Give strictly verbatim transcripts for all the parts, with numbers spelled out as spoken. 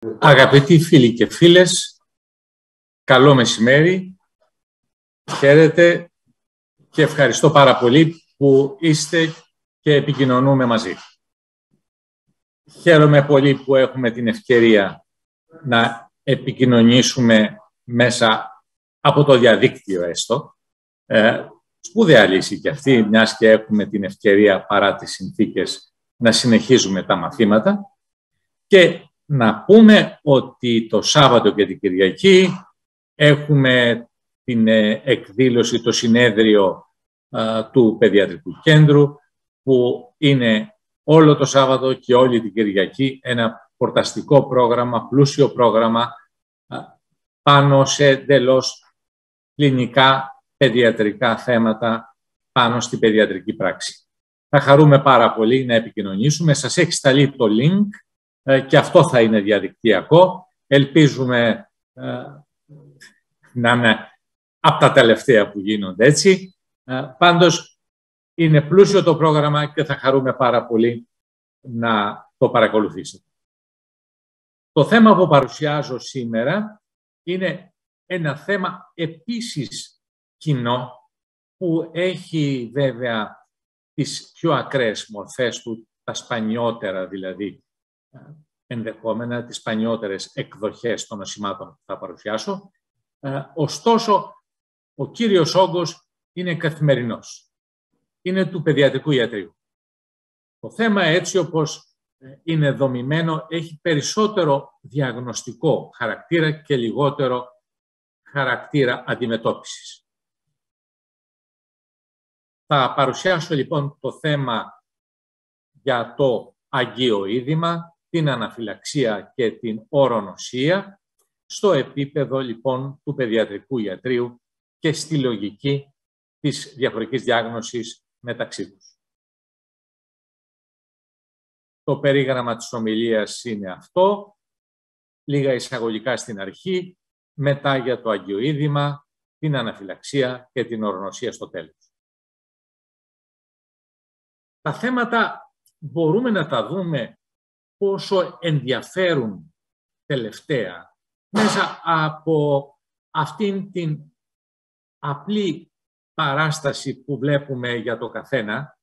Αγαπητοί φίλοι και φίλες, καλό μεσημέρι, χαίρετε και ευχαριστώ πάρα πολύ που είστε και επικοινωνούμε μαζί. Χαίρομαι πολύ που έχουμε την ευκαιρία να επικοινωνήσουμε μέσα από το διαδίκτυο έστω. Ε, σπουδαία λύση και αυτή, μιας και έχουμε την ευκαιρία παρά τις συνθήκες να συνεχίζουμε τα μαθήματα. Και να πούμε ότι το Σάββατο και την Κυριακή έχουμε την εκδήλωση, το συνέδριο α, του Παιδιατρικού Κέντρου, που είναι όλο το Σάββατο και όλη την Κυριακή ένα πορταστικό πρόγραμμα, πλούσιο πρόγραμμα α, πάνω σε εντελώς κλινικά παιδιατρικά θέματα πάνω στην παιδιατρική πράξη. Θα χαρούμε πάρα πολύ να επικοινωνήσουμε. Σας έχει σταλεί το link και αυτό θα είναι διαδικτυακό. Ελπίζουμε ε, να είναι από τα τελευταία που γίνονται έτσι. Ε, πάντως, είναι πλούσιο το πρόγραμμα και θα χαρούμε πάρα πολύ να το παρακολουθήσετε. Το θέμα που παρουσιάζω σήμερα είναι ένα θέμα επίσης κοινό, που έχει βέβαια τις πιο ακραίες μορφές του, τα σπανιότερα δηλαδή, ενδεχόμενα τις σπανιότερες εκδοχές των νοσημάτων που θα παρουσιάσω. Ε, ωστόσο, ο κύριος όγκος είναι καθημερινός. Είναι του παιδιατρικού ιατρίου. Το θέμα, έτσι όπως είναι δομημένο, έχει περισσότερο διαγνωστικό χαρακτήρα και λιγότερο χαρακτήρα αντιμετώπισης. Θα παρουσιάσω λοιπόν το θέμα για το αγκιοείδημα, την αναφυλαξία και την ορονοσία, στο επίπεδο λοιπόν του παιδιατρικού ιατρίου και στη λογική της διαφορετικής διάγνωσης μεταξύ τους. Το περίγραμμα της ομιλίας είναι αυτό, λίγα εισαγωγικά στην αρχή, μετά για το αγκιοείδημα, την αναφυλαξία και την ορονοσία στο τέλος. Τα θέματα μπορούμε να τα δούμε πόσο ενδιαφέρουν τελευταία μέσα από αυτήν την απλή παράσταση που βλέπουμε για το καθένα,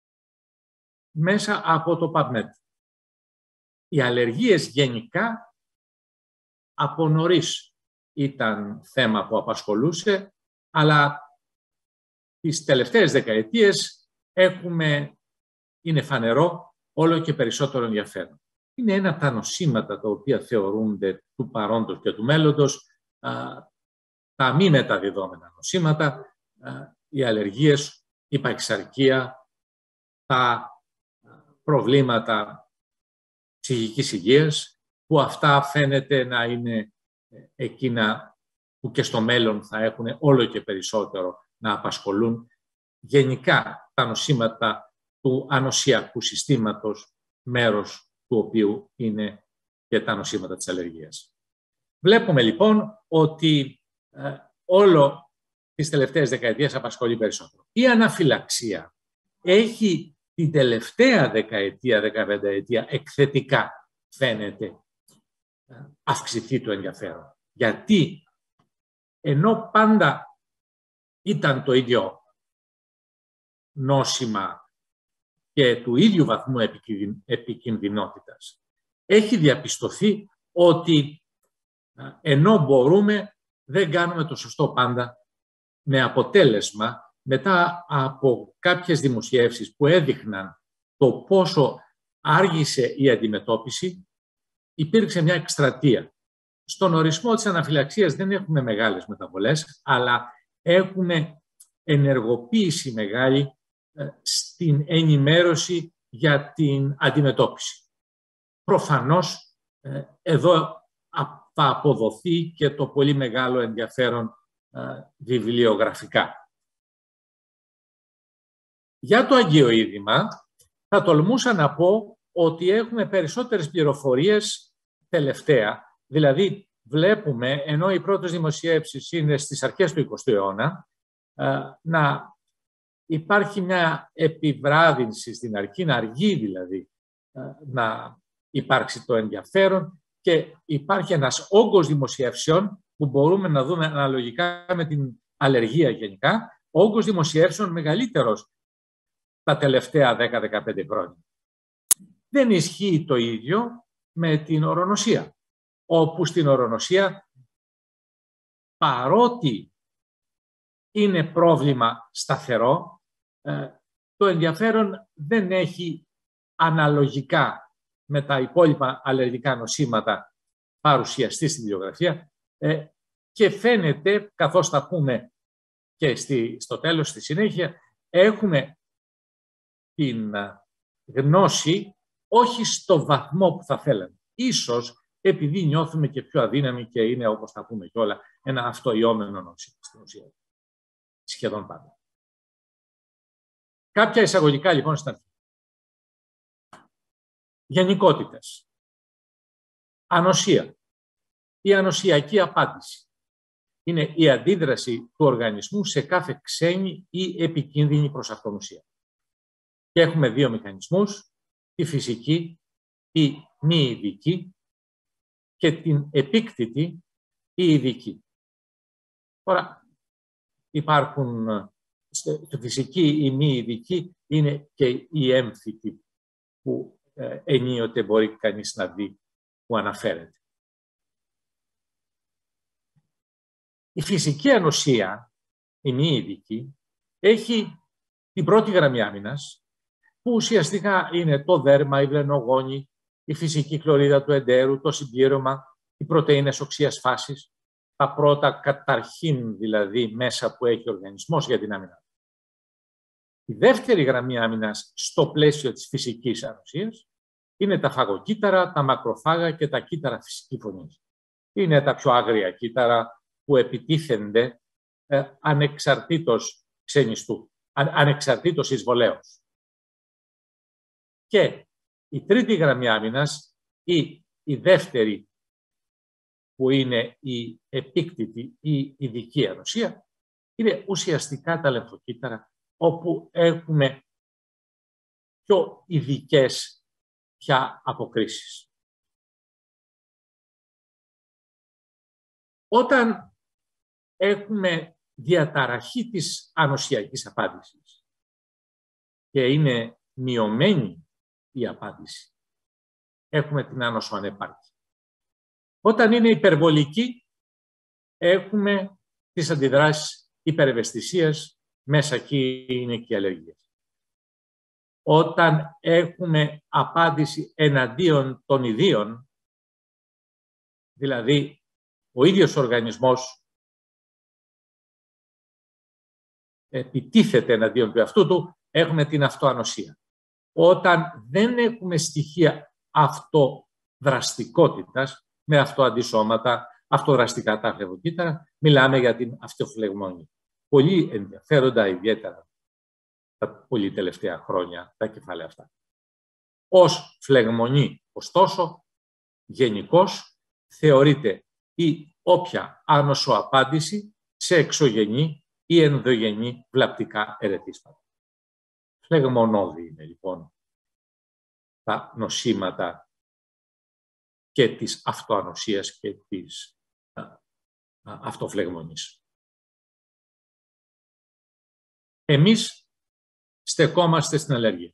μέσα από το PubMed. Οι αλλεργίες γενικά από νωρίς ήταν θέμα που απασχολούσε, αλλά τις τελευταίες δεκαετίες έχουμε, είναι φανερό, όλο και περισσότερο ενδιαφέρον. Είναι ένα από τα νοσήματα τα οποία θεωρούνται του παρόντος και του μέλλοντος, α, τα μη μεταδιδόμενα νοσήματα, α, οι αλλεργίες, η παχυσαρκία, τα προβλήματα ψυχικής υγείας, που αυτά φαίνεται να είναι εκείνα που και στο μέλλον θα έχουν όλο και περισσότερο να απασχολούν. Γενικά τα νοσήματα του ανοσιακού συστήματος, μέρος του οποίου είναι και τα νοσήματα της αλλεργίας. Βλέπουμε λοιπόν ότι ε, όλο τις τελευταίες δεκαετίες απασχολεί περισσότερο. Η αναφυλαξία έχει την τελευταία δεκαετία, δεκαπενταετία εκθετικά φαίνεται ε, αυξηθεί το ενδιαφέρον. Γιατί ενώ πάντα ήταν το ίδιο νόσημα και του ίδιου βαθμού επικινδυνότητας, έχει διαπιστωθεί ότι ενώ μπορούμε, δεν κάνουμε το σωστό πάντα, με αποτέλεσμα, μετά από κάποιες δημοσιεύσεις που έδειχναν το πόσο άργησε η αντιμετώπιση, υπήρξε μια εκστρατεία. Στον ορισμό της αναφυλαξίας δεν έχουμε μεγάλες μεταβολές, αλλά έχουμε ενεργοποίηση μεγάλη στην ενημέρωση για την αντιμετώπιση. Προφανώς, εδώ θα αποδοθεί και το πολύ μεγάλο ενδιαφέρον βιβλιογραφικά. Για το αγκιοείδημα, θα τολμούσα να πω ότι έχουμε περισσότερες πληροφορίες τελευταία. Δηλαδή, βλέπουμε, ενώ οι πρώτες δημοσιεύσεις είναι στις αρχές του εικοστού αιώνα, να υπάρχει μια επιβράδυνση στην αρχή, να αργεί δηλαδή να υπάρξει το ενδιαφέρον, και και υπάρχει ένας όγκος δημοσιεύσεων που μπορούμε να δούμε αναλογικά με την αλλεργία γενικά, ο όγκος δημοσιεύσεων μεγαλύτερος τα τελευταία δέκα με δεκαπέντε χρόνια. Δεν ισχύει το ίδιο με την ορονοσία, όπου στην ορονοσία, παρότι είναι πρόβλημα σταθερό, το ενδιαφέρον δεν έχει αναλογικά με τα υπόλοιπα αλλεργικά νοσήματα παρουσιαστεί στη βιβλιογραφία και φαίνεται, καθώς θα πούμε και στη, στο τέλος, στη συνέχεια, έχουμε την γνώση όχι στο βαθμό που θα θέλαμε. Ίσως επειδή νιώθουμε και πιο αδύναμοι και είναι, όπως θα πούμε κιόλα, ένα αυτοϊόμενο νόσημα στην ουσία. Σχεδόν πάντα. Κάποια εισαγωγικά λοιπόν στην αρχή. Γενικότητες. Ανοσία. Η ανοσιακή απάντηση είναι η αντίδραση του οργανισμού σε κάθε ξένη ή επικίνδυνη προς αυτόν ουσία. Και έχουμε δύο μηχανισμούς, τη φυσική ή μη ειδική και την επίκτητη ή ειδική. Τώρα υπάρχουν, στη φυσική ή μη ειδική είναι και η έμφυτη που ε, ενίοτε μπορεί κανείς να δει που αναφέρεται. Η φυσική ανοσία, η μη ειδική, έχει την πρώτη γραμμή άμυνας, που ουσιαστικά είναι το δέρμα, η βλενογόνη, η φυσική κλωρίδα του εντέρου, το συμπλήρωμα, οι πρωτεΐνες οξείας φάσης, τα πρώτα καταρχήν δηλαδή μέσα που έχει ο οργανισμός για την άμυνα. Η δεύτερη γραμμή άμυνας στο πλαίσιο της φυσικής ανοσίας είναι τα φαγοκύτταρα, τα μακροφάγα και τα κύτταρα φυσική φωνής. Είναι τα πιο άγρια κύτταρα που επιτίθενται ε, ανεξαρτήτως ξενιστού, αν, ανεξαρτήτως εισβολέως. Και η τρίτη γραμμή άμυνας ή η δεύτερη που είναι η επίκτητη ή ειδική ανοσία είναι ουσιαστικά τα λεμφοκύτταρα όπου έχουμε πιο ειδικές πια αποκρίσεις. Όταν έχουμε διαταραχή της ανοσιακής απάντησης και είναι μειωμένη η απάντηση, έχουμε την άνοσο-ανεπάρκεια. Όταν είναι υπερβολική, έχουμε τις αντιδράσεις υπερευαισθησίας, μέσα εκεί είναι και οι αλλεργίες. Όταν έχουμε απάντηση εναντίον των ιδίων, δηλαδή ο ίδιος ο οργανισμός επιτίθεται εναντίον του εαυτού του, έχουμε την αυτοανοσία. Όταν δεν έχουμε στοιχεία αυτοδραστικότητας, με αυτοαντισώματα, αυτοδραστικά τα φλεγμοκύτταρα, μιλάμε για την αυτοφλεγμονή. Πολύ ενδιαφέροντα, ιδιαίτερα τα πολύ τελευταία χρόνια, τα κεφάλαια αυτά. Ως φλεγμονή, ωστόσο, γενικώς θεωρείται η όποια άνοσο απάντηση σε εξωγενή ή ενδογενή βλαπτικά ερεθίσματα. Φλεγμονώδη είναι λοιπόν τα νοσήματα και της αυτοανοσίας και της α, α, αυτοφλεγμονής. Εμείς στεκόμαστε στην αλλεργία.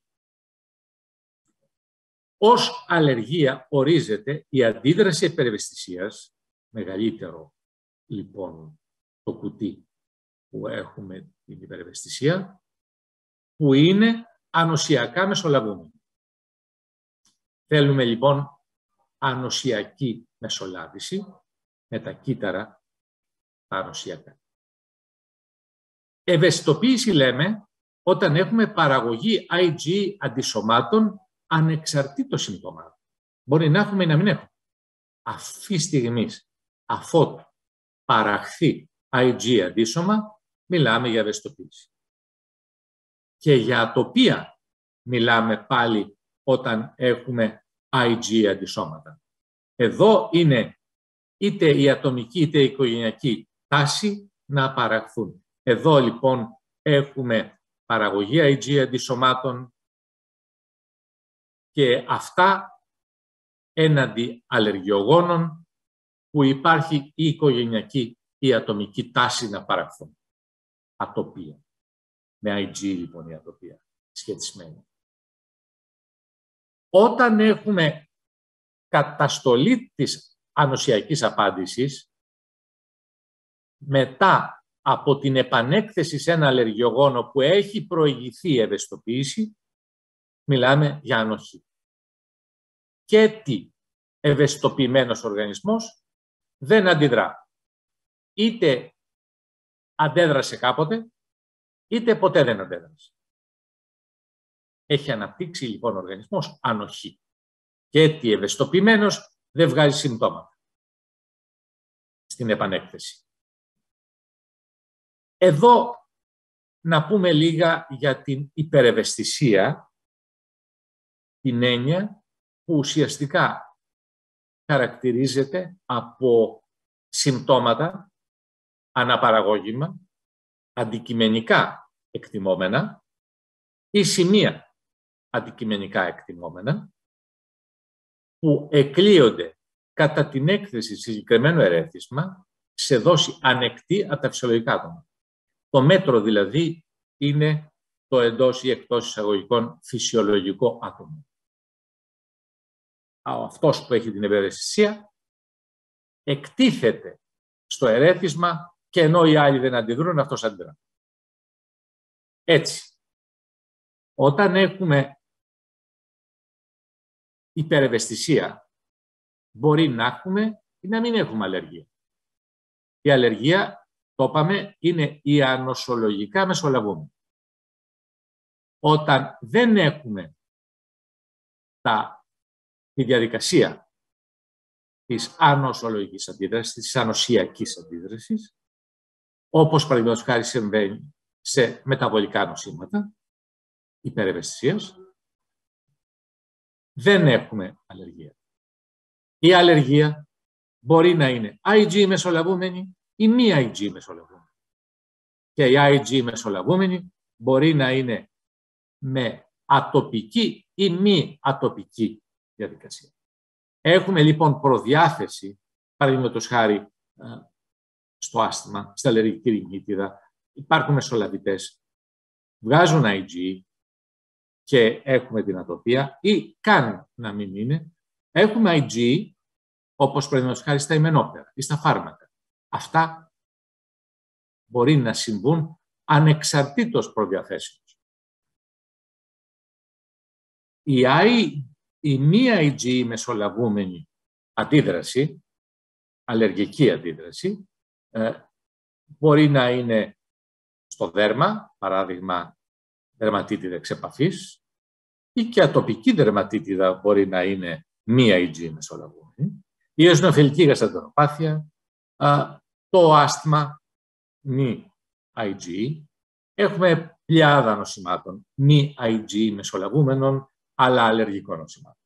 Ως αλλεργία ορίζεται η αντίδραση υπερευαισθησίας, μεγαλύτερο λοιπόν το κουτί που έχουμε την υπερευαισθησία, που είναι ανοσιακά μεσολαβούμενη. Θέλουμε λοιπόν ανοσιακή μεσολάβηση με τα κύτταρα τα ανοσιακά. Ευαισθητοποίηση λέμε όταν έχουμε παραγωγή άι τζι αντισωμάτων ανεξαρτήτως συμπτωμάτων. Μπορεί να έχουμε ή να μην έχουμε. Αυτή τη στιγμή, αφότου παραχθεί άι τζι αντίσωμα, μιλάμε για ευαισθητοποίηση. Και για ατοπία μιλάμε πάλι όταν έχουμε άι τζι αντισώματα. Εδώ είναι είτε η ατομική είτε η οικογενειακή τάση να παραχθούν. Εδώ λοιπόν έχουμε παραγωγή άι τζι αντισωμάτων και αυτά έναντι αλλεργιογόνων που υπάρχει η οικογενειακή ή ατομική τάση να παραχθούν. Ατοπία. Με άι τζι λοιπόν η ατοπία σχετισμένη. Όταν έχουμε καταστολή της ανοσιακής απάντησης, μετά από την επανέκθεση σε ένα αλλεργιογόνο που έχει προηγηθεί ευαισθητοποίηση, μιλάμε για ανοχή. Και τι ευαισθητοποιημένος οργανισμός δεν αντιδρά. Είτε αντέδρασε κάποτε, είτε ποτέ δεν αντέδρασε. Έχει αναπτύξει λοιπόν ο οργανισμός ανοχή. Και τι ευαισθητοποιημένος δεν βγάζει συμπτώματα στην επανέκθεση. Εδώ να πούμε λίγα για την υπερευαισθησία, την έννοια που ουσιαστικά χαρακτηρίζεται από συμπτώματα, αναπαραγώγημα, αντικειμενικά εκτιμόμενα ή σημεία αντικειμενικά εκτιμόμενα που εκλείονται κατά την έκθεση συγκεκριμένου ερέθισμα σε δόση ανεκτή από τα φυσιολογικά άτομα. Το μέτρο δηλαδή είναι το εντός ή εκτός εισαγωγικών φυσιολογικό άτομο. Αυτός που έχει την ευαισθησία εκτίθεται στο ερέθισμα και ενώ οι άλλοι δεν αντιδρούν, αυτός αντιδρά. Έτσι, όταν έχουμε υπερευαισθησία, μπορεί να έχουμε ή να μην έχουμε αλλεργία. Η αλλεργία, το είπαμε, είναι η ανοσολογικά μεσολαβούμενη. Όταν δεν έχουμε τα, τη διαδικασία της ανοσολογικής αντίδρασης, της ανοσιακής αντίδρασης, όπως παραδείγματος χάρη συμβαίνει σε μεταβολικά νοσήματα υπερευαισθησίας, δεν έχουμε αλλεργία. Η αλλεργία μπορεί να είναι άι τζι μεσολαβούμενη ή μη άι τζι μεσολαβούμενη. Και η άι τζι μεσολαβούμενη μπορεί να είναι με ατοπική ή μη ατοπική διαδικασία. Έχουμε λοιπόν προδιάθεση, παραδείγματος χάρη στο άσθημα, στην αλλεργική ρινίτιδα, υπάρχουν μεσολαβητές, βγάζουν άι τζι και έχουμε την ατοπία ή καν να μην είναι, έχουμε άι τζι όπως παραδείγματος χάρη στα ημενόπερα ή στα φάρμακα. Αυτά μπορεί να συμβούν ανεξαρτήτως προδιαθέσεως. Η, I, η μη άι τζι μεσολαβούμενη αντίδραση, αλλεργική αντίδραση, ε, μπορεί να είναι στο δέρμα, παράδειγμα δερματίτιδα εξ επαφής, ή και ατοπική δερματίτιδα μπορεί να είναι μη άι τζι μεσολαβούμενη, η εωσινοφιλική γαστρεντεροπάθεια, το άσθμα μη άι τζι. Έχουμε πλειάδα νοσημάτων μη άι τζι μεσολαβούμενων, αλλά αλλεργικών νοσημάτων.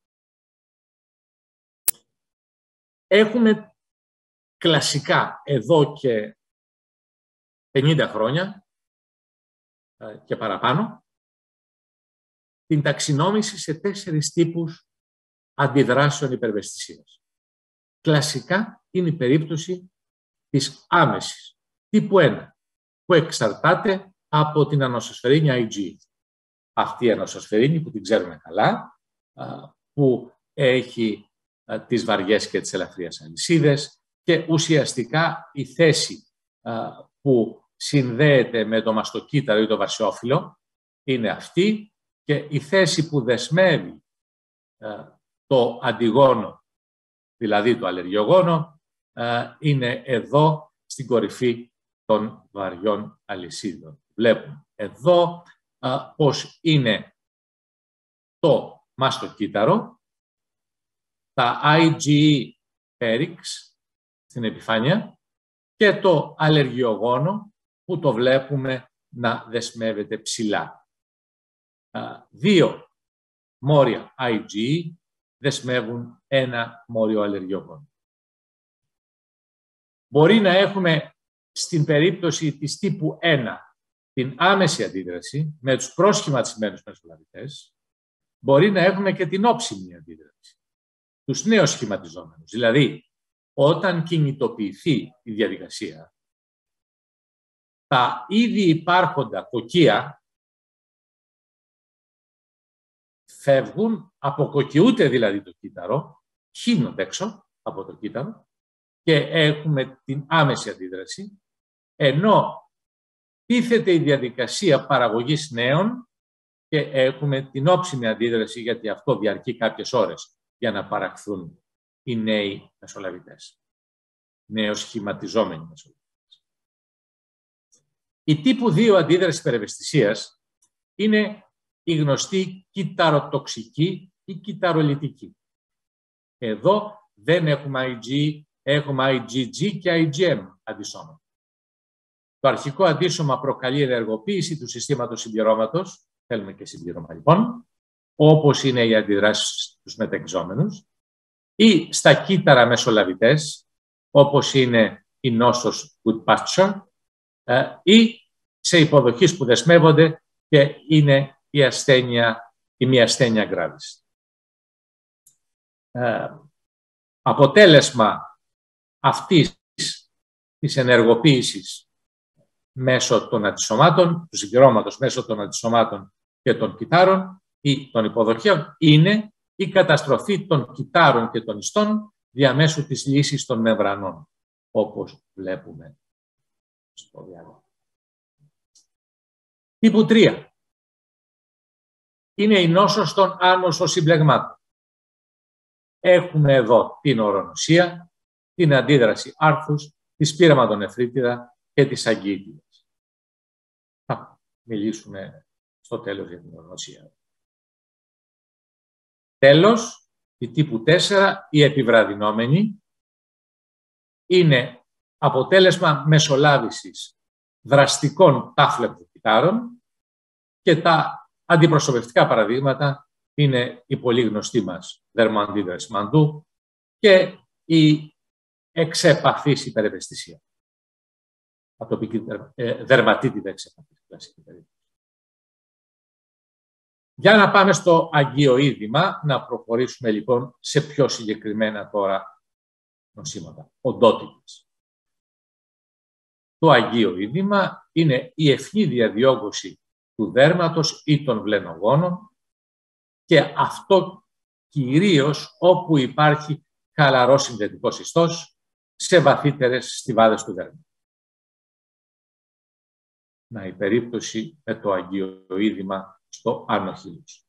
Έχουμε κλασικά εδώ και πενήντα χρόνια και παραπάνω την ταξινόμηση σε τέσσερις τύπους αντιδράσεων υπερευαισθησίας. Κλασικά είναι η περίπτωση της άμεσης, τύπου ένα, που εξαρτάται από την ανοσοσφαιρίνη άι τζι. Αυτή η ανοσοσφαιρίνη που την ξέρουμε καλά, που έχει τις βαριές και τις ελαφριές αλυσίδες και ουσιαστικά η θέση που συνδέεται με το μαστοκύτταρο ή το βασιόφυλλο είναι αυτή και η θέση που δεσμεύει το αντιγόνο, δηλαδή το αλλεργιογόνο, είναι εδώ στην κορυφή των βαριών αλυσίδων. Βλέπουμε εδώ πώς είναι το μαστοκύτταρο, τα άι τζι πέριξ στην επιφάνεια και το αλλεργιογόνο που το βλέπουμε να δεσμεύεται ψηλά. Δύο μόρια άι τζι δεσμεύουν ένα μόριο αλλεργιογόνο. Μπορεί να έχουμε στην περίπτωση της τύπου ένα την άμεση αντίδραση με τους πρόσχηματισμένους μεσολαβητές, μπορεί να έχουμε και την όψιμη αντίδραση. τους νέους σχηματιζόμενους. Δηλαδή, όταν κινητοποιηθεί η διαδικασία, τα ήδη υπάρχοντα κοκκία φεύγουν, αποκοκκιούται δηλαδή το κύτταρο, χύνονται έξω από το κύτταρο και έχουμε την άμεση αντίδραση, ενώ τίθεται η διαδικασία παραγωγής νέων και έχουμε την όψιμη αντίδραση, γιατί αυτό διαρκεί κάποιες ώρες για να παραχθούν οι νέοι μεσολαβητές, νέος σχηματιζόμενοι μεσολαβητές. Η τύπου δύο αντίδραση υπερευαισθησίας είναι η γνωστή κυταροτοξική ή κυταρολιτική. Εδώ δεν έχουμε άι τζι, έχουμε άι τζι τζι και άι τζι εμ αντισώματα. Το αρχικό αντίσωμα προκαλεί ενεργοποίηση του συστήματος συμπληρώματος, θέλουμε και συμπλήρωμα λοιπόν, όπως είναι οι αντιδράσεις στους μετεξόμενους, ή στα κύτταρα μεσολαβητές, όπως είναι η νόσος Goodpasture, ή σε υποδοχείς που δεσμεύονται και είναι η ασθένεια, η μη ασθένεια γκράβης. Ε, αποτέλεσμα αυτής της ενεργοποίησης μέσω των αντισωμάτων, του συμπληρώματος μέσω των αντισωμάτων και των κυττάρων ή των υποδοχείων, είναι η καταστροφή των κυττάρων και των ιστών διαμέσου της λύσης των μεμβρανών, όπως βλέπουμε στο διάγραμμα. Τύπου τρία. Είναι η νόσος των άνοσοσυμπλεγμάτων. Έχουμε εδώ την ορονοσία, την αντίδραση άρθρους, τη σπήραματονεφρίτιδα και τη αγκίτιδας. Θα μιλήσουμε στο τέλος για την ορονοσία. Τέλος, η τύπου τέσσερα, η επιβραδυνόμενη, είναι αποτέλεσμα μεσολάβησης δραστικών τάφλεπτων κυττάρων και τα αντιπροσωπευτικά παραδείγματα είναι η πολύ γνωστή μας δερμοαντίδραση μαντού και η εξεπαφής υπερευαισθησία. Ατοπική δερματίτιδα εξεπαφής. Για να πάμε στο αγκιοείδημα, να προχωρήσουμε λοιπόν σε πιο συγκεκριμένα τώρα νοσήματα, οντότητες. Το αγκιοείδημα είναι η ευνίδια διόγκωση του δέρματος ή των βλενογόνων και αυτό κυρίως όπου υπάρχει χαλαρός συνδετικός ιστός σε βαθύτερες στιβάδες του δέρματος. Να, η περίπτωση με το αγκιοείδημα στο άνω χείλος.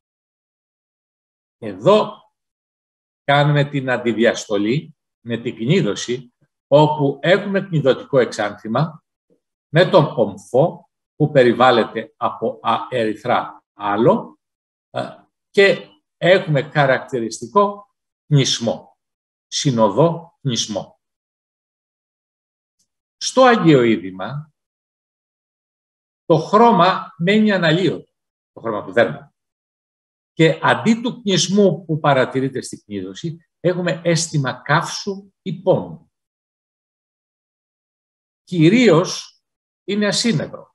Εδώ κάνουμε την αντιδιαστολή με την κνίδωση, όπου έχουμε κνιδωτικό εξάνθημα με τον πομφό που περιβάλλεται από ερυθρά άλο και έχουμε χαρακτηριστικό κνισμό, συνοδό κνισμό. Στο αγκιοείδημα το χρώμα μένει αναλύωτο, το χρώμα του δέρματος. Και αντί του κνισμού που παρατηρείται στη κνίδωση, έχουμε αίσθημα καύσου ή πόνου. Κυρίως είναι ασύννευρο.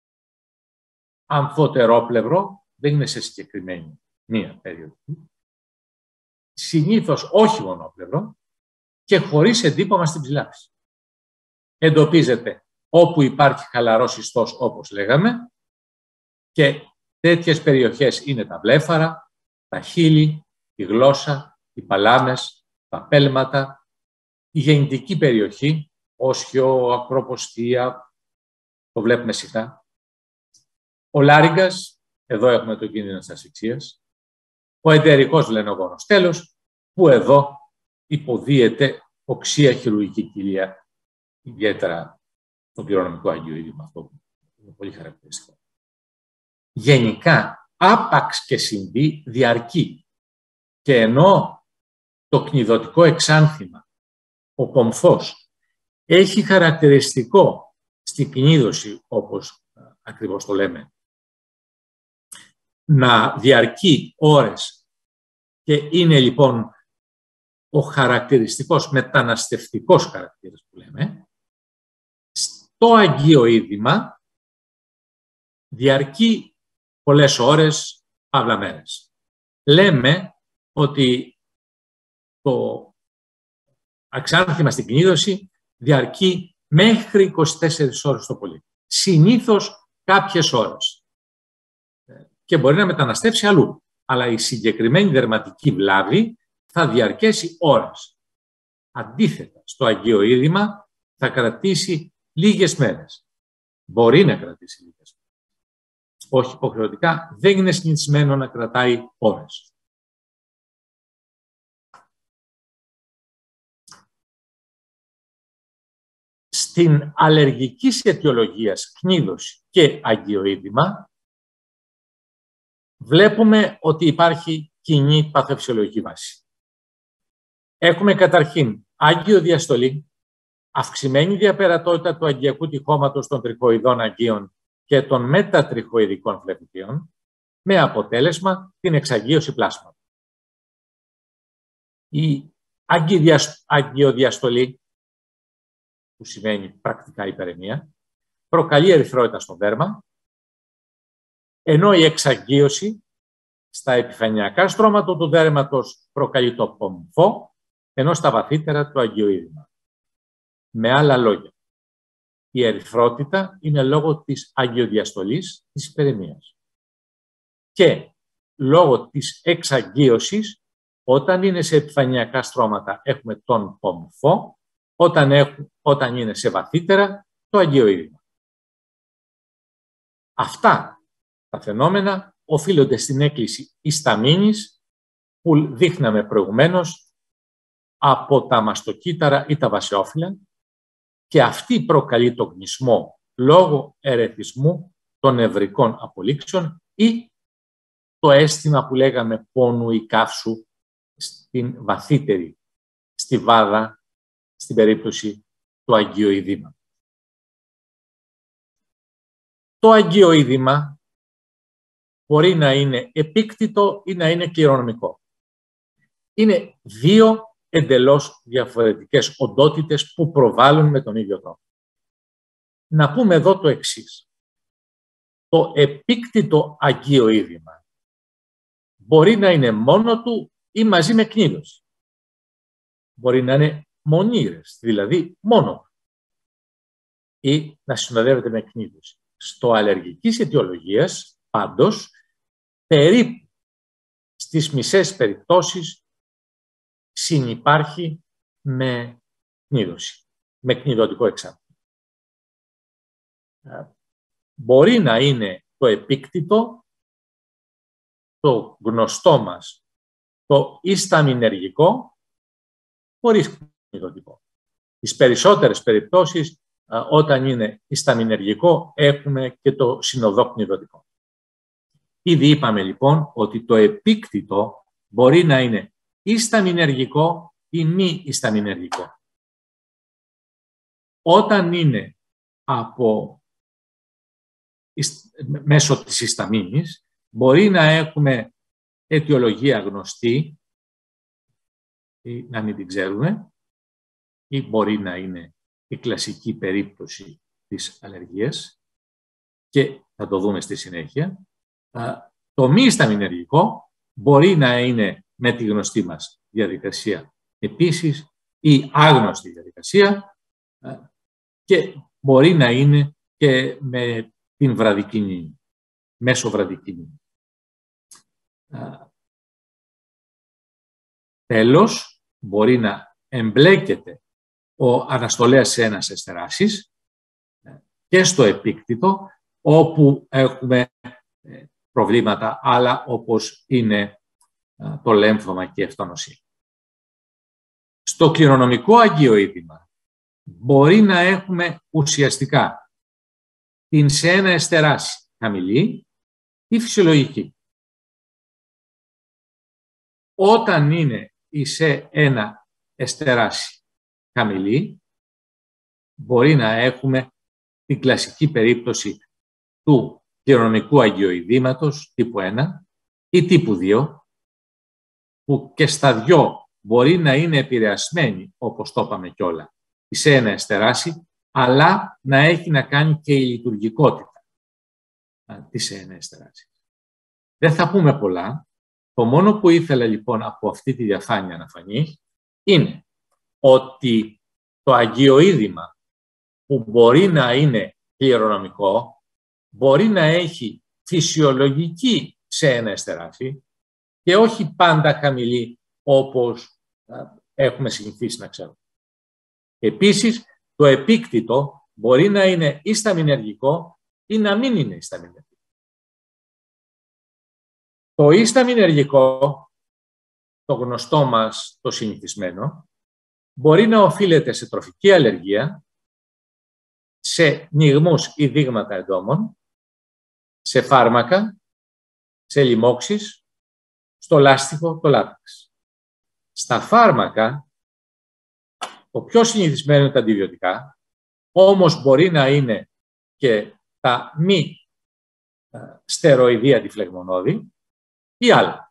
Αμφωτερόπλευρο, δεν είναι σε συγκεκριμένη μία περιοχή. Συνήθως όχι μονόπλευρο και χωρίς εντύπωμα στην ψηλάφιση. Εντοπίζεται όπου υπάρχει χαλαρός ιστός, όπως λέγαμε, και τέτοιες περιοχές είναι τα βλέφαρα, τα χείλη, η γλώσσα, οι παλάμες, τα πέλματα, η γεννητική περιοχή, όσιο, ακροποστία, το βλέπουμε συχνά. Ο λάριγκας, εδώ έχουμε το κίνδυνο της ασφυξίας. Ο εντερικός βλενογόνος τέλος, που εδώ υποδίεται οξία χειρουργική κοιλία, ιδιαίτερα το κληρονομικό αγκιοείδημα, αυτό που είναι πολύ χαρακτηριστικό. Γενικά, άπαξ και συμβεί, διαρκεί. Και ενώ το κνιδωτικό εξάνθημα, ο πομφός, έχει χαρακτηριστικό στη κνίδωση, όπως ακριβώς το λέμε, να διαρκεί ώρες και είναι λοιπόν ο χαρακτηριστικός μεταναστευτικός χαρακτήρας που λέμε, στο αγκιοείδημα διαρκεί πολλές ώρες, παύλα μέρες. Λέμε ότι το αξάνθημα στην κνίδωση διαρκεί μέχρι είκοσι τέσσερις ώρες το πολύ. Συνήθως κάποιες ώρες. Και μπορεί να μεταναστεύσει αλλού. Αλλά η συγκεκριμένη δερματική βλάβη θα διαρκέσει ώρες. Αντίθετα, στο αγκιοείδημα θα κρατήσει λίγες μέρες. Μπορεί να κρατήσει λίγες μέρες. Όχι υποχρεωτικά, δεν είναι συνηθισμένο να κρατάει ώρες. Στην αλλεργική αιτιολογία κνίδωση και αγκιοείδημα βλέπουμε ότι υπάρχει κοινή παθοφυσιολογική βάση. Έχουμε καταρχήν αγκιοδιαστολή, αυξημένη διαπερατότητα του αγκιακού τυχώματος των τριχοειδών αγκίων και των μετατριχοειδικών φλεβητίων, με αποτέλεσμα την εξαγκίωση πλάσματος. Η αγκιοδιαστολή, που σημαίνει πρακτικά υπεραιμία, προκαλεί ερυθρότητα στο δέρμα, ενώ η εξαγκίωση στα επιφανειακά στρώματα του δέρματος προκαλεί το πομφό, ενώ στα βαθύτερα το αγκιοείδημα. Με άλλα λόγια, η ερυθρότητα είναι λόγω της αγκιοδιαστολής της υπεραιμίας. Και λόγω της εξαγκίωσης, όταν είναι σε επιφανειακά στρώματα έχουμε τον πομφό, όταν, έχουν, όταν είναι σε βαθύτερα το αγκιοείδημα. Αυτά τα φαινόμενα οφείλονται στην έκκληση ισταμίνης που δείχναμε προηγουμένως από τα μαστοκύτταρα ή τα βασεόφυλλα και αυτή προκαλεί τον κνισμό λόγω ερεθισμού των νευρικών απολύξεων ή το αίσθημα που λέγαμε πόνου ή καύσου στην βαθύτερη στιβάδα στην περίπτωση του αγκιοειδήματος. Το αγκιοείδημα μπορεί να είναι επίκτητο ή να είναι κληρονομικό. Είναι δύο εντελώς διαφορετικές οντότητες που προβάλλουν με τον ίδιο τρόπο. Να πούμε εδώ το εξής. Το επίκτητο αγκιοείδημα μπορεί να είναι μόνο του ή μαζί με κνίδωση. Μπορεί να είναι μονήρες, δηλαδή μόνο, ή να συνοδεύεται με κνίδωση. Στο αλλεργικής αιτιολογίας, πάντως, περίπου στις μισές περιπτώσεις συνυπάρχει με κνίδωση, με κνιδωτικό εξάρτημα. Μπορεί να είναι το επίκτητο, το γνωστό μας, το ισταμινεργικό, χωρίς κνιδωτικό. Στις περισσότερες περιπτώσεις, όταν είναι ισταμινεργικό, έχουμε και το συνοδό κνιδωτικό. Ήδη είπαμε λοιπόν ότι το επίκτητο μπορεί να είναι ισταμινεργικό ή μη ισταμινεργικό. Όταν είναι από, μέσω της ισταμίνης, μπορεί να έχουμε αιτιολογία γνωστή ή να μην την ξέρουμε, ή μπορεί να είναι η κλασική περίπτωση της αλλεργίας και θα το δούμε στη συνέχεια. Το μη ισταμινεργικό μπορεί να είναι με τη γνωστή μας διαδικασία επίσης ή άγνωστη διαδικασία και μπορεί να είναι και με την βραδικίνη, μέσω βραδικίνη. Τέλος, μπορεί να εμπλέκεται ο αναστολέας σε ένας εστεράσης και στο επίκτητο, όπου έχουμε προβλήματα άλλα όπως είναι το λέμφωμα και η αυτονοσία. Στο κληρονομικό αγκιοείδημα μπορεί να έχουμε ουσιαστικά την σε ένα εστεράση χαμηλή ή φυσιολογική. Όταν είναι η σε ένα εστεράση χαμηλή, μπορεί να έχουμε την κλασική περίπτωση του κληρονομικού αγκιοειδήματος τύπου ένα ή τύπου δύο, που και στα δυο μπορεί να είναι επηρεασμένη, όπως το είπαμε κιόλα, σε ένα εστεράση, αλλά να έχει να κάνει και η λειτουργικότητα της σε ένα εστεράση. Δεν θα πούμε πολλά. Το μόνο που ήθελα λοιπόν από αυτή τη διαφάνεια να φανεί είναι ότι το αγκιοείδημα που μπορεί να είναι κληρονομικό, μπορεί να έχει φυσιολογική ξεενέστεραση και όχι πάντα χαμηλή όπως έχουμε συνηθίσει να ξέρουμε. Επίσης, το επίκτητο μπορεί να είναι ή σταμινεργικό ή να μην είναι σταμινεργικό. Το ή σταμινεργικό, το γνωστό μας, το συνηθισμένο, μπορεί να οφείλεται σε τροφική αλλεργία, σε νιγμούς ή δείγματα εντόμων, σε φάρμακα, σε λοιμώξεις, στο λάστιχο, το λάτεξ. Στα φάρμακα, το πιο συνηθισμένο είναι τα αντιβιωτικά, όμως μπορεί να είναι και τα μη στεροειδή αντιφλεγμονώδη ή άλλα.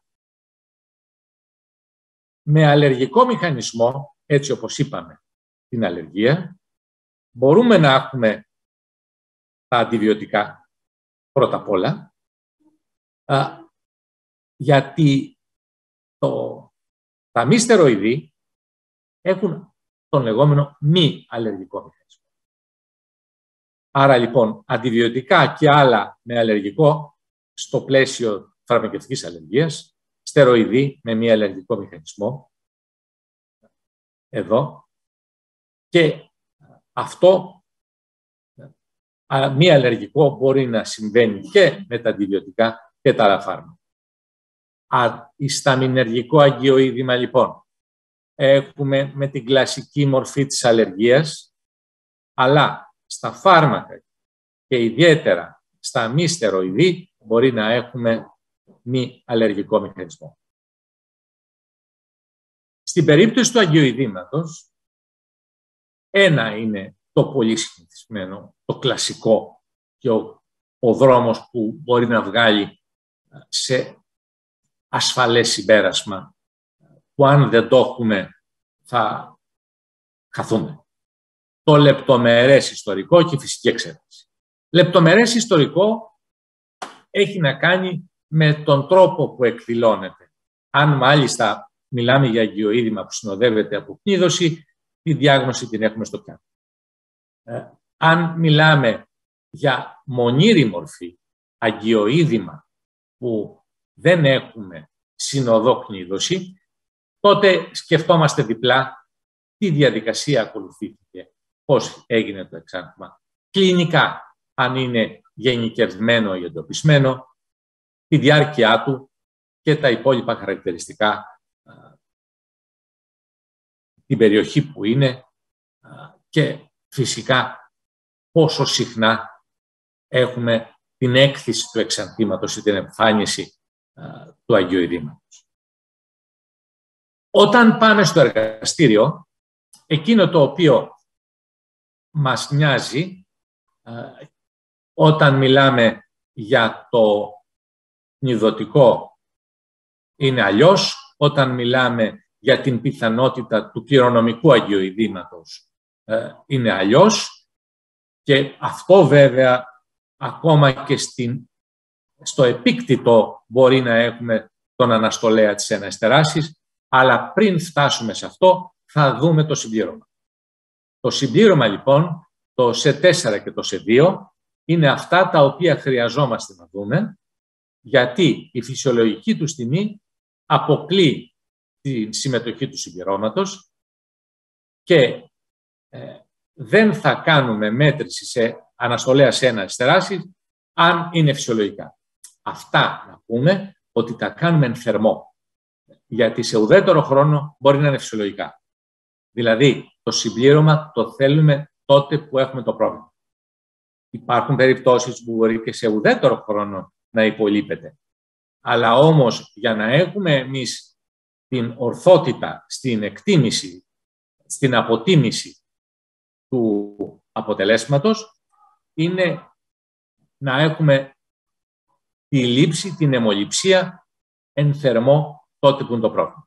Με αλλεργικό μηχανισμό, έτσι όπως είπαμε, την αλλεργία, μπορούμε να έχουμε τα αντιβιωτικά πρώτα απ' όλα, α, γιατί το, τα μη στεροειδή έχουν τον λεγόμενο μη αλλεργικό μηχανισμό. Άρα λοιπόν, αντιβιωτικά και άλλα με αλλεργικό στο πλαίσιο φαρμακευτικής αλλεργίας, στεροειδή με μη αλλεργικό μηχανισμό, εδώ, και αυτό μη αλλεργικό μπορεί να συμβαίνει και με τα αντιβιωτικά και τα άλλα φάρμακα. Ισταμινεργικό αγκιοείδημα, λοιπόν, έχουμε με την κλασική μορφή της αλλεργίας, αλλά στα φάρμακα και ιδιαίτερα στα μη στεροειδή μπορεί να έχουμε μη αλλεργικό μηχανισμό. Στην περίπτωση του αγκιοειδήματος, ένα είναι το πολύ συνηθισμένο, το κλασικό και ο, ο δρόμος που μπορεί να βγάλει σε ασφαλές συμπέρασμα, που αν δεν το έχουμε θα χαθούμε. Το λεπτομερές ιστορικό και φυσική εξέταση. Λεπτομερές ιστορικό έχει να κάνει με τον τρόπο που εκδηλώνεται. Αν μάλιστα μιλάμε για αγκιοείδημα που συνοδεύεται από κνίδωση, τη διάγνωση την έχουμε στο πιάτο. Ε, αν μιλάμε για μονήρη μορφή, αγκιοείδημα που δεν έχουμε συνοδό κνίδωση, τότε σκεφτόμαστε διπλά τι διαδικασία ακολουθήθηκε, πώς έγινε το εξάγγελμα. Κλινικά, αν είναι γενικευμένο ή εντοπισμένο, τη διάρκεια του και τα υπόλοιπα χαρακτηριστικά, την περιοχή που είναι και φυσικά πόσο συχνά έχουμε την έκθεση του εξανθήματος ή την εμφάνιση του αγκιοειδήματος. Όταν πάμε στο εργαστήριο, εκείνο το οποίο μας νοιάζει όταν μιλάμε για το κνιδωτικό είναι αλλιώς, όταν μιλάμε για την πιθανότητα του κληρονομικού αγκιοειδήματος είναι αλλιώς, και αυτό βέβαια ακόμα και στην, στο επίκτητο μπορεί να έχουμε τον αναστολέα της εναιστεράσης, αλλά πριν φτάσουμε σε αυτό θα δούμε το συμπλήρωμα. Το συμπλήρωμα λοιπόν, το σε τέσσερα και το σε δύο, είναι αυτά τα οποία χρειαζόμαστε να δούμε, γιατί η φυσιολογική του τιμή αποκλεί τη συμμετοχή του συμπληρώματος και ε, δεν θα κάνουμε μέτρηση σε αναστολέα σε εναιστεράσεις αν είναι φυσιολογικά. Αυτά να πούμε ότι τα κάνουμε εν θερμό, γιατί σε ουδέτερο χρόνο μπορεί να είναι φυσιολογικά. Δηλαδή, το συμπλήρωμα το θέλουμε τότε που έχουμε το πρόβλημα. Υπάρχουν περιπτώσεις που μπορεί και σε ουδέτερο χρόνο να υπολείπεται. Αλλά όμως, για να έχουμε εμείς την ορθότητα στην εκτίμηση, στην αποτίμηση του αποτελέσματος, είναι να έχουμε τη λήψη, την αιμοληψία εν θερμό τότε που είναι το πρόβλημα.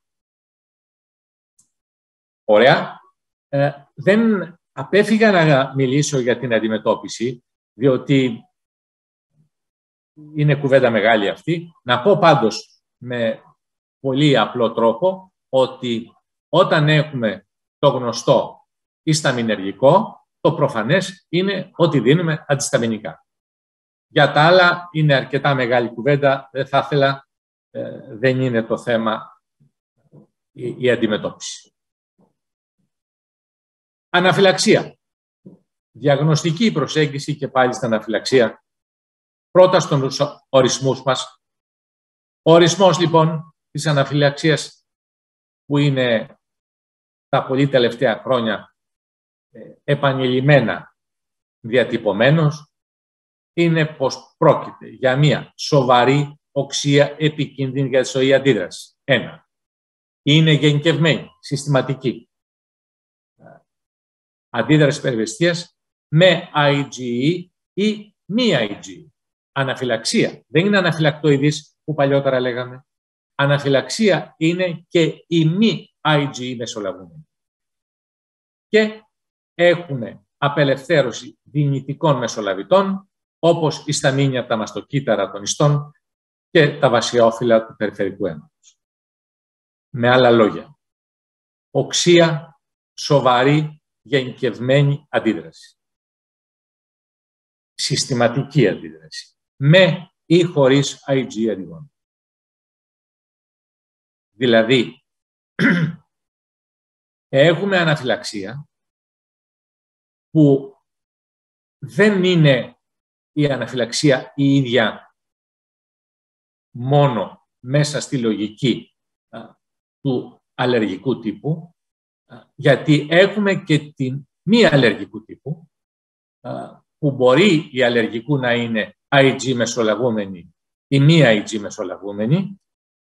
Ωραία. Ε, δεν απέφυγα να μιλήσω για την αντιμετώπιση, διότι είναι κουβέντα μεγάλη αυτή. Να πω πάντως με πολύ απλό τρόπο ότι όταν έχουμε το γνωστό ισταμινεργικό, το προφανές είναι ότι δίνουμε αντισταμινικά. Για τα άλλα είναι αρκετά μεγάλη κουβέντα, δεν θα ήθελα, ε, δεν είναι το θέμα η, η αντιμετώπιση. Αναφυλαξία. Διαγνωστική προσέγγιση και πάλι στην αναφυλαξία. Πρώτα στους ορισμούς μας. Ο ορισμός λοιπόν της αναφυλαξίας που είναι τα πολύ τελευταία χρόνια ε, επανειλημμένα διατυπωμένος είναι πως πρόκειται για μια σοβαρή οξεία επικίνδυνη για τη ζωή αντίδραση. Ένα. Είναι γενικευμένη, συστηματική. Αντίδραση περιβεστίας με άι τζι ι ή μη άι τζι ι. Αναφυλαξία. Δεν είναι αναφυλακτοειδής που παλιότερα λέγαμε. Αναφυλαξία είναι και η μη άι τζι ι μεσολαβούμενη. Και έχουμε απελευθέρωση δυνητικών μεσολαβητών, όπως η σταμίνια από τα μαστοκύτταρα των ιστών και τα βασιόφυλλα του περιφερικού αίματος. Με άλλα λόγια, οξεία, σοβαρή, γενικευμένη αντίδραση. Συστηματική αντίδραση. Με ή χωρίς άι τζι ι αντιγόνων. Δηλαδή, έχουμε αναφυλαξία που δεν είναι η αναφυλαξία η ίδια μόνο μέσα στη λογική α, του αλλεργικού τύπου, α, γιατί έχουμε και την μη αλλεργικού τύπου, α, που μπορεί η αλλεργικού να είναι άι τζι μεσολαβούμενη ή μη άι τζι μεσολαβούμενη,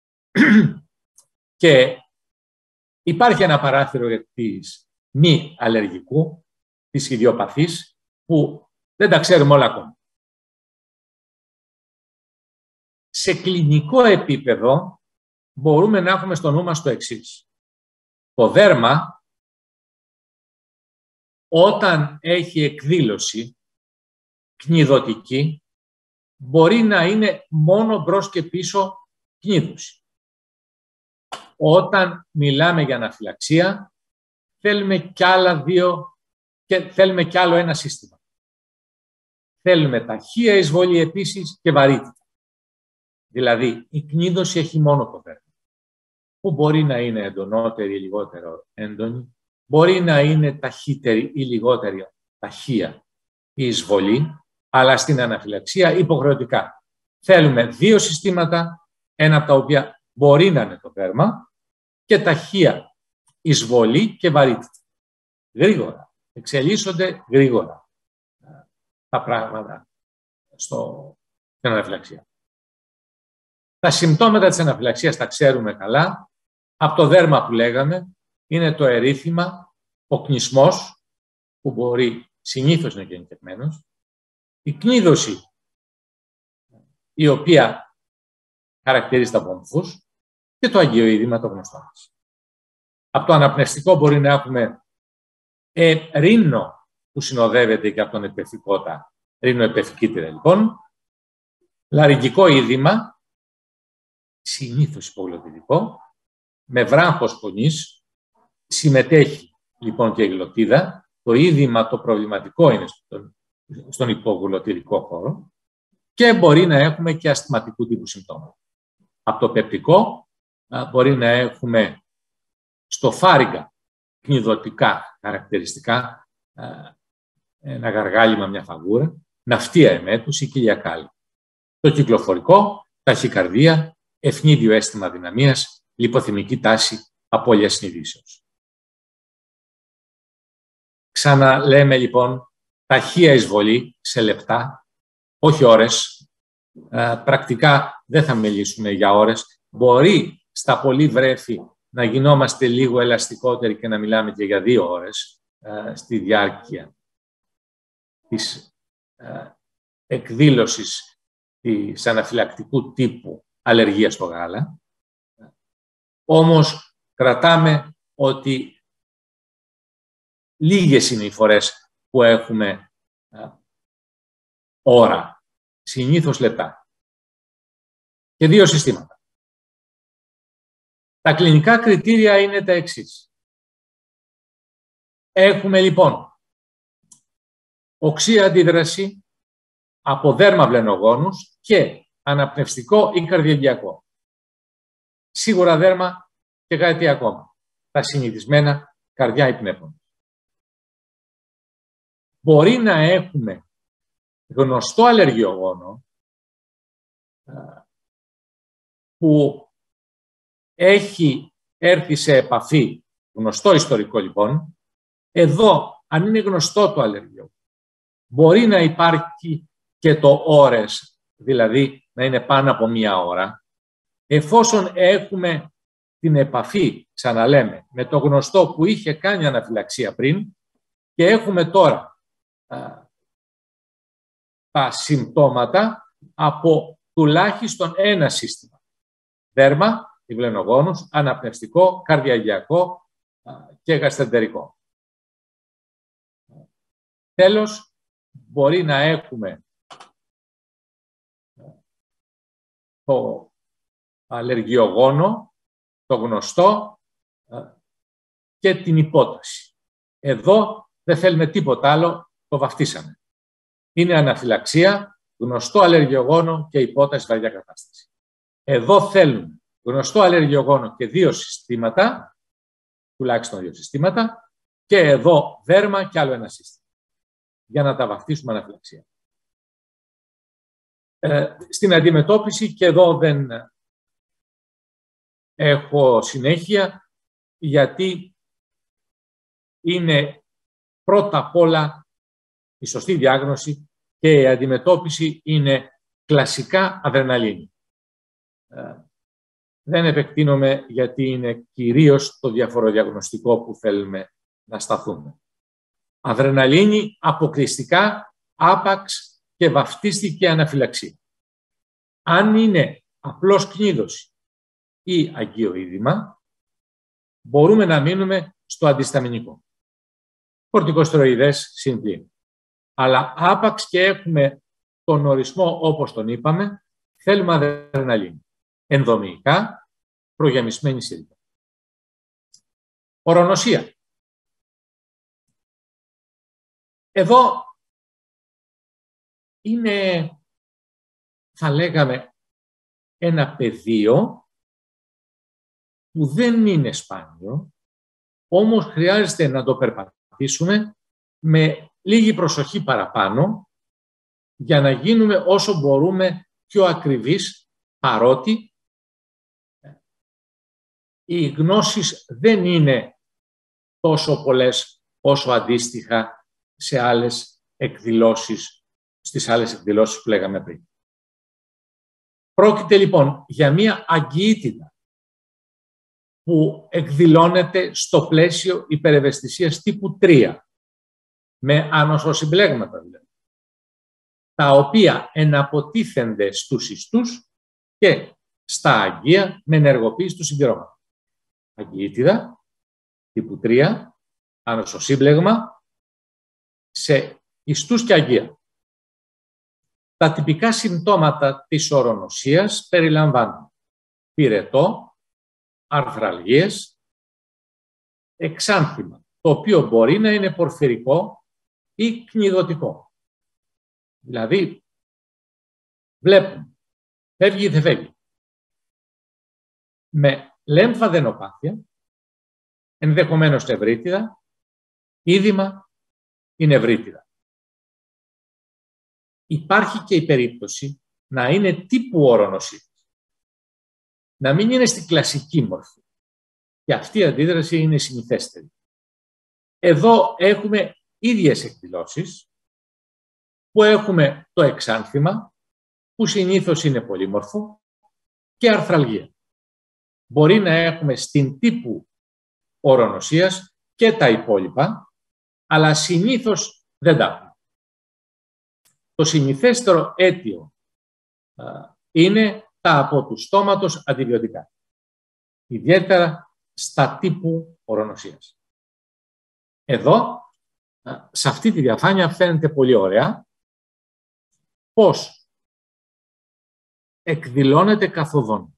και υπάρχει ένα παράθυρο της μη αλλεργικού, της ιδιοπαθής, που δεν τα ξέρουμε όλα ακόμα. Σε κλινικό επίπεδο μπορούμε να έχουμε στο νου μας το εξής. Το δέρμα, όταν έχει εκδήλωση κνιδωτική, μπορεί να είναι μόνο μπρος και πίσω κνίδωση. Όταν μιλάμε για αναφυλαξία, θέλουμε κι άλλα δύο και θέλουμε κι άλλο ένα σύστημα. Θέλουμε ταχεία εισβολή επίσης και βαρύτητα. Δηλαδή, η κνίδωση έχει μόνο το δέρμα, που μπορεί να είναι εντονότερη ή λιγότερο έντονη, μπορεί να είναι ταχύτερη ή λιγότερη ταχεία η εισβολή, αλλά στην αναφυλαξία υποχρεωτικά. Θέλουμε δύο συστήματα, ένα από τα οποία μπορεί να είναι το δέρμα, και ταχεία εισβολή και βαρύτητα. Γρήγορα. Εξελίσσονται γρήγορα τα πράγματα στο, στην αναφυλαξία. Τα συμπτώματα της αναφυλαξίας τα ξέρουμε καλά. Από το δέρμα που λέγαμε είναι το ερήθημα, ο κνισμός, που μπορεί συνήθως να είναι γενικευμένος, η κνίδωση, η οποία χαρακτηρίζει τα βόμβους, και το αγκιοείδημα το γνωστό μας. Από το αναπνευστικό μπορεί να έχουμε ε, ρήνο που συνοδεύεται και από τον επεφικότα, ρήνο επεφικήτηρα λοιπόν, λαρυγγικό είδημα, συνήθως υπογλωτιδικό, με βράχος φωνής, συμμετέχει λοιπόν και η γλωτίδα, το είδημα το προβληματικό είναι στον, στον υπογλωτιδικό χώρο, και μπορεί να έχουμε και ασθηματικού τύπου συμπτώματα. Από το πεπτικό μπορεί να έχουμε στο φάρυγγα κνιδωτικά χαρακτηριστικά, ένα γαργάλιμα, μια φαγούρα, ναυτία εμέτους ή κοιλιακάλη. Το κυκλοφορικό, ταχυκαρδία, ευνίδιο αίσθημα δυναμίας, λιποθυμική τάση, απώλεια συνειδήσεως. Ξαναλέμε λοιπόν ταχεία εισβολή σε λεπτά, όχι ώρες. Πρακτικά δεν θα μιλήσουμε για ώρες. Μπορεί στα πολύ βρέφη να γινόμαστε λίγο ελαστικότεροι και να μιλάμε και για δύο ώρες ε, στη διάρκεια της ε, εκδήλωσης της αναφυλακτικού τύπου αλλεργίας στο γάλα. Όμως κρατάμε ότι λίγες είναι οι φορές που έχουμε ε, ώρα, συνήθως λεπτά. Και δύο συστήματα. Τα κλινικά κριτήρια είναι τα εξής. Έχουμε λοιπόν οξύ αντίδραση από δέρμα βλενογόνους και αναπνευστικό ή καρδιαγγειακό. Σίγουρα δέρμα και κάτι ακόμα. Τα συνηθισμένα καρδιά ή πνεύμονα. Μπορεί να έχουμε γνωστό αλλεργιογόνο που έχει έρθει σε επαφή, γνωστό ιστορικό λοιπόν. Εδώ, αν είναι γνωστό το αλλεργιογόνο, μπορεί να υπάρχει και το ώρες, δηλαδή να είναι πάνω από μία ώρα, εφόσον έχουμε την επαφή, ξαναλέμε, με το γνωστό που είχε κάνει αναφυλαξία πριν και έχουμε τώρα α, τα συμπτώματα από τουλάχιστον ένα σύστημα. Δέρμα, βλενογόνους, αναπνευστικό, καρδιαγγειακό α, και γαστρεντερικό. Τέλος, μπορεί να έχουμε το αλλεργιογόνο, το γνωστό και την υπόταση. Εδώ δεν θέλουμε τίποτα άλλο, το βαφτίσαμε. Είναι αναφυλαξία, γνωστό αλλεργιογόνο και υπόταση βαριά κατάσταση. Εδώ θέλουμε γνωστό αλλεργιογόνο και δύο συστήματα, τουλάχιστον δύο συστήματα, και εδώ δέρμα και άλλο ένα σύστημα, για να τα βαφτίσουμε αναφυλαξία. Ε, στην αντιμετώπιση, και εδώ δεν έχω συνέχεια, γιατί είναι πρώτα απ' όλα η σωστή διάγνωση και η αντιμετώπιση είναι κλασικά αδρεναλίνη. Ε, δεν επεκτείνομαι γιατί είναι κυρίως το διαφοροδιαγνωστικό που θέλουμε να σταθούμε. Αδρεναλίνη αποκλειστικά, άπαξ και βαφτίστηκε αναφυλαξία. Αν είναι απλώς κνίδωση ή αγκιοείδημα, μπορούμε να μείνουμε στο αντισταμινικό. Κορτικοστεροειδές συν. Αλλά άπαξ και έχουμε τον ορισμό όπως τον είπαμε, θέλουμε αδρεναλίνη. Ενδομηϊκά, προγεμισμένη σύριγγα. Ορονοσία. Εδώ είναι, θα λέγαμε, ένα πεδίο που δεν είναι σπάνιο, όμως χρειάζεται να το περπατήσουμε με λίγη προσοχή παραπάνω για να γίνουμε όσο μπορούμε πιο ακριβείς, παρότι οι γνώσεις δεν είναι τόσο πολλές όσο αντίστοιχα σε άλλες εκδηλώσεις, στις άλλες εκδηλώσεις που λέγαμε πριν. Πρόκειται λοιπόν για μία αγκιήτιδα που εκδηλώνεται στο πλαίσιο υπερευαισθησίας τύπου τρία, με ανοσοσυμπλέγματα δηλαδή, τα οποία εναποτίθενται στους ιστούς και στα αγκία με ενεργοποίηση του συμπληρώματος. Αγκιήτιδα τύπου τρία, ανοσοσύμπλεγμα σε ιστούς και αγκία. Τα τυπικά συμπτώματα της ορονοσίας περιλαμβάνουν πυρετό, αρθραλγίες, εξάνθημα, το οποίο μπορεί να είναι πορφυρικό ή κνιδωτικό. Δηλαδή, βλέπουμε, φεύγει ή δεν φεύγει. Με λέμφαδενοπάθεια, ενδεχομένως ευρύτιδα, είδημα ή νευρύτιδα. Υπάρχει και η περίπτωση να είναι τύπου ορονοσία. Να μην είναι στην κλασική μορφή. Και αυτή η αντίδραση είναι συνηθέστερη. Εδώ έχουμε ίδιες εκδηλώσεις που έχουμε το εξάνθημα, που συνήθως είναι πολύμορφο, και αρθραλγία. Μπορεί να έχουμε στην τύπου ορονοσίας και τα υπόλοιπα, αλλά συνήθως δεν τα έχουμε. Το συνηθέστερο αίτιο α, είναι τα από του στόματος αντιβιωτικά, ιδιαίτερα στα τύπου ορονοσίας. Εδώ, α, σε αυτή τη διαφάνεια φαίνεται πολύ ωραία πώς εκδηλώνεται καθοδόν.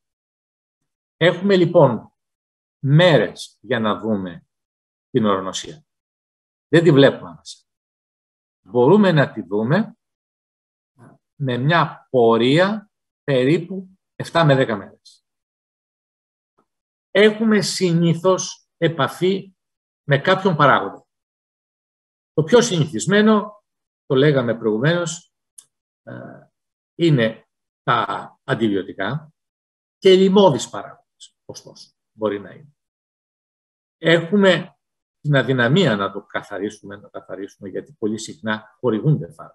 Έχουμε λοιπόν μέρες για να δούμε την ορονοσία. δεν τη βλέπουμε άμεσα. Μπορούμε να τη δούμε με μια πορεία περίπου επτά με δέκα μέρες. Έχουμε συνήθως επαφή με κάποιον παράγοντα. Το πιο συνηθισμένο, το λέγαμε προηγουμένως, είναι τα αντιβιωτικά και λοιμώδεις παράγοντες, ωστόσο, μπορεί να είναι. Έχουμε την αδυναμία να το καθαρίσουμε, να το καθαρίσουμε, γιατί πολύ συχνά χορηγούνται φάρμακα.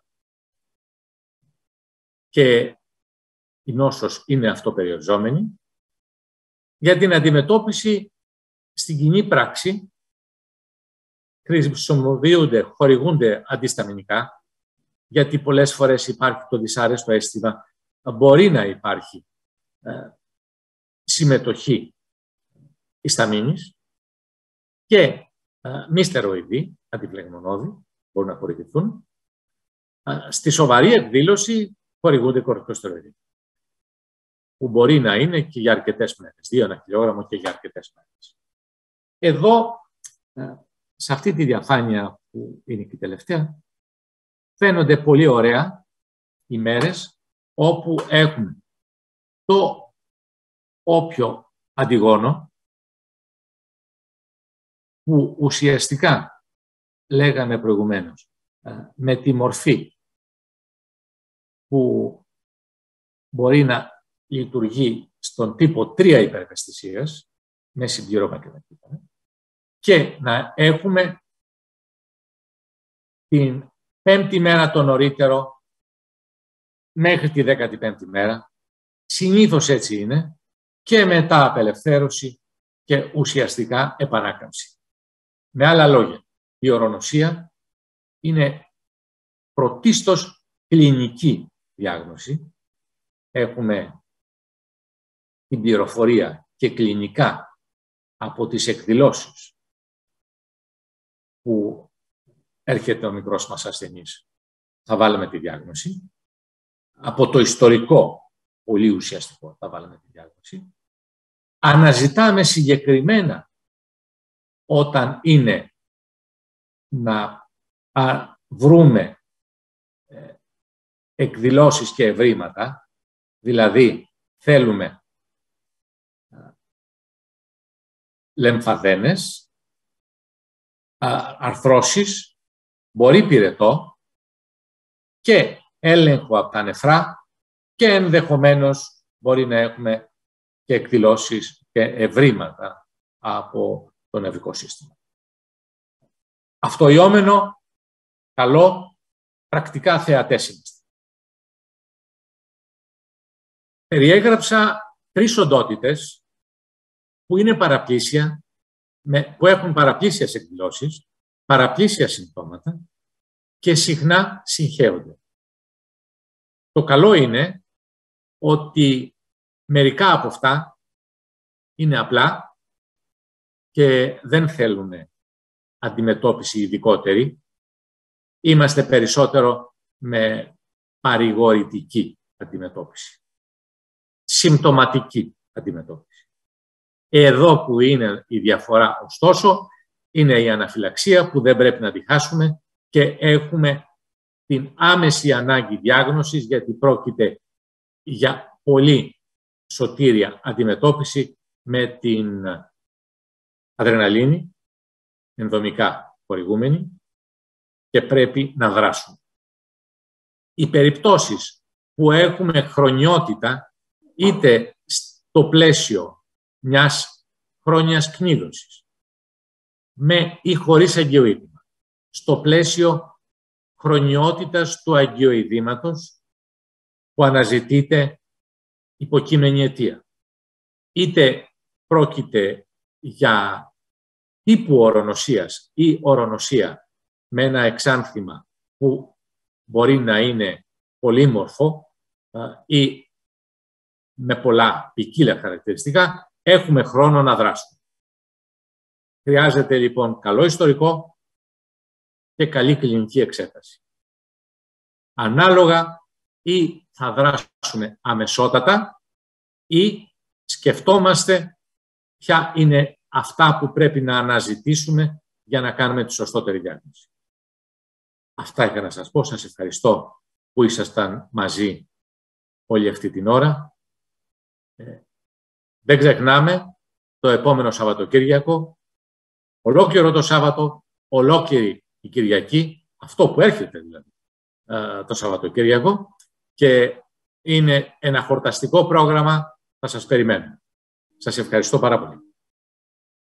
Και η νόσος είναι αυτοπεριοριζόμενη. Για την αντιμετώπιση στην κοινή πράξη χρησιμοποιούνται, χορηγούνται αντισταμινικά, γιατί πολλές φορές υπάρχει το δυσάρεστο αίσθημα, μπορεί να υπάρχει ε, συμμετοχή ισταμίνης και ε, μη στεροειδή, αντιφλεγμονώδη, μπορούν να χορηγηθούν. Ε, στη σοβαρή εκδήλωση χορηγούνται κορτικοστεροειδή, που μπορεί να είναι και για αρκετές μέρες, δύο ένα χιλιόγραμμο και για αρκετές μέρες. Εδώ, ε, σε αυτή τη διαφάνεια που είναι και η τελευταία, φαίνονται πολύ ωραία οι μέρες όπου έχουμε το όποιο αντιγόνο που ουσιαστικά λέγαμε προηγουμένως με τη μορφή που μπορεί να λειτουργεί στον τύπο τρία υπερευαισθησίας με συμπληρώμα και μετρήμα και να έχουμε την πέμπτη μέρα το νωρίτερο μέχρι τη δέκατη πέμπτη μέρα. Συνήθως έτσι είναι και μετά απελευθέρωση και ουσιαστικά επανάκαμψη. Με άλλα λόγια, η ορονοσία είναι πρωτίστως κλινική διάγνωση. Έχουμε την πληροφορία και κλινικά από τις εκδηλώσεις που έρχεται ο μικρός μας ασθενής, θα βάλουμε τη διάγνωση. Από το ιστορικό, πολύ ουσιαστικό, θα βάλουμε τη διάγνωση. Αναζητάμε συγκεκριμένα όταν είναι να βρούμε εκδηλώσεις και ευρήματα, δηλαδή θέλουμε λεμφαδένες, αρθρώσεις, μπορεί πυρετό και έλεγχο από τα νεφρά και ενδεχομένως μπορεί να έχουμε και εκδηλώσεις και ευρήματα από το νευρικό σύστημα. Αυτοϊόμενο, καλό, πρακτικά θεατές είμαστε. Περιέγραψα τρεις οντότητες που είναι παραπλήσια, που έχουν παραπλήσιες εκδηλώσεις, παραπλήσια συμπτώματα και συχνά συγχέονται. Το καλό είναι ότι μερικά από αυτά είναι απλά και δεν θέλουν αντιμετώπιση ειδικότερη. Είμαστε περισσότερο με παρηγορητική αντιμετώπιση, συμπτωματική αντιμετώπιση. Εδώ που είναι η διαφορά, ωστόσο, είναι η αναφυλαξία που δεν πρέπει να τη χάσουμε και έχουμε την άμεση ανάγκη διάγνωσης, γιατί πρόκειται για πολύ σωτήρια αντιμετώπιση με την αδρεναλίνη, ενδομικά χορηγούμενη, και πρέπει να δράσουμε. Οι περιπτώσεις που έχουμε χρονιότητα, είτε στο πλαίσιο μιας χρόνιας κνίδωσης, με ή χωρίς αγκιοείδημα, στο πλαίσιο χρονιότητας του αγκιοειδήματος που αναζητείται υποκείμενη αιτία. Είτε πρόκειται για τύπου ορονοσίας ή ορονοσία με ένα εξάνθημα που μπορεί να είναι πολύμορφο ή με πολλά ποικίλα χαρακτηριστικά, έχουμε χρόνο να δράσουμε. Χρειάζεται λοιπόν καλό ιστορικό και καλή κλινική εξέταση. Ανάλογα ή θα δράσουμε αμεσότατα ή σκεφτόμαστε ποια είναι αυτά που πρέπει να αναζητήσουμε για να κάνουμε τη σωστότερη διάγνωση. Αυτά είχα να σας πω. Σας ευχαριστώ που ήσασταν μαζί όλη αυτή την ώρα. Ε, δεν ξεχνάμε το επόμενο Σαββατοκύριακο, ολόκληρο το Σάββατο, ολόκληρη η Κυριακή, αυτό που έρχεται δηλαδή ε, το Σαββατοκύριακο, και είναι ένα χορταστικό πρόγραμμα, θα σας περιμένω. Σας ευχαριστώ πάρα πολύ.